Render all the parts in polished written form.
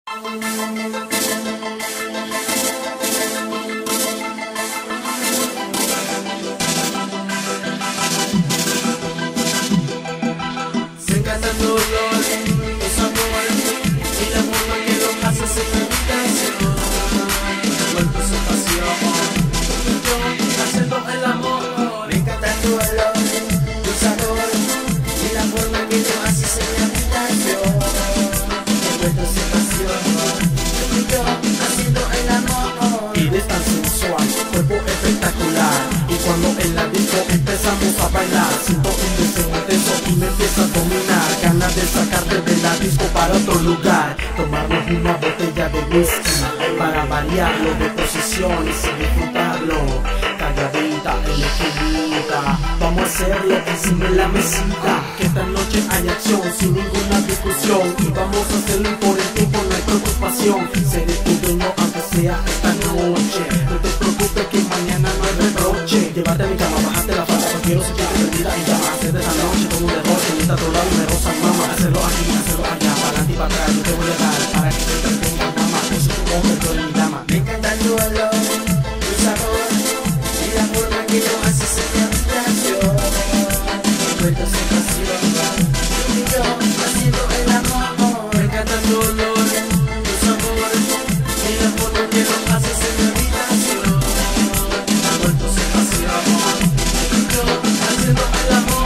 Me encanta tu olor, tu sabor y la forma que lo haces en la habitación. Vuelto su pasión, yo haciendo el amor. Me encanta tu olor, tu sabor y la forma que lo haces en la habitación. Vuelto su pasión, yo haciendo el amor. Eres tan sensual, cuerpo espectacular, y cuando en la disco empezamos a bailar, siento un deseo intenso y me empieza a dominar. Ganas de sacarte de la disco para otro lugar, tomarnos una botella de whisky para variarlo de posiciones y disfrutarlo. Calladita en la esquinita, vamos a hacerlo encima de la mesita. Que esta noche hay acción sin ninguna discusión, y vamos a hacerlo por el tiempo, no hay preocupación. Seré tu dueño aunque sea esta noche. No te preocupes que mañana no hay reproche. Llévate a mi cama, bájate la falda, no quiero sentirte perdida y llama. Hacer de esta noche como un derroche, mientras a otro lado y me rozan mama. Hacerlo aquí, hacerlo allá, para adelante y para atrás, yo te voy a dar para que te entretenga mama. Yo soy tu hombre, tú eres mi dama. Me encanta tu olor, tu sabor y la forma que lo haces en mi habitación. Vuelto sensación, y yo haciendo el amor. Me encanta tu olor, tu sabor y la forma que lo haces en mi habitación. Vuelto sensación, y yo haciendo el amor.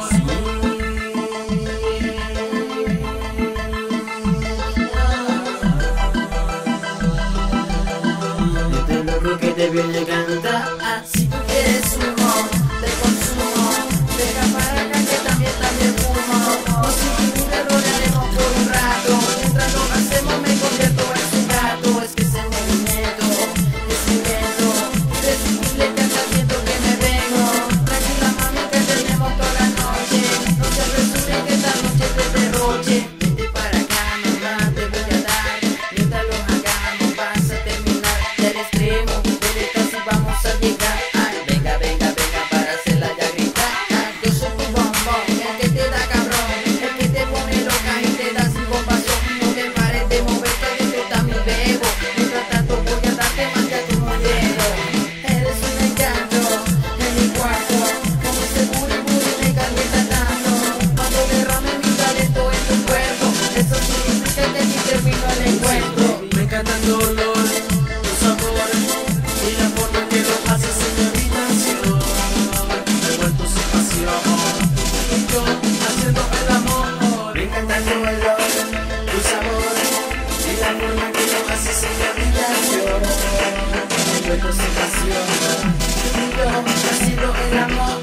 Desde luego que te viene a cantar. Si tú quieres humo, te consumo. Deja para acá que también fumo. No sin fin te rodearemos por un rato. Mientras lo hacemos me convierto en su gato. Es que ese movimiento es lento, irresistible, que hasta siento que me vengo. Tranquila mami que tenemos toda la noche. No te apresures que esta noche te derroche. Vente para acá, mamá, te voy a dar. Mientras lo hagamos vas a terminar del extremo. Desde casi vamos a llegar. Ay, venga, venga, venga para hacerla ya gritar. Ay, yo soy tu bombón, el que te da cabrón, el que te pone loca y te da sin compasión. No te pares de moverte, que yo también bebo. Mientras tanto voy a darte más que a tu modelo. Eres un encanto en mi cuarto, como ese booty me calienta tanto. Cuando derrame mi talento en tu cuerpo, eso significa que aquí termino el encuentro. Me encanta tu olor, tu sabor y la forma que lo haces en mi habitación. Me he vuelto sin pasión, y yo haciendo el amor. Me encanta tu olor, tu sabor y la forma que lo haces en mi habitación. Me he vuelto sin pasión, y yo haciendo el amor.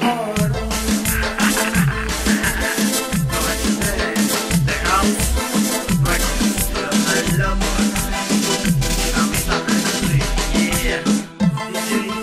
The house records, el amor. Yeah.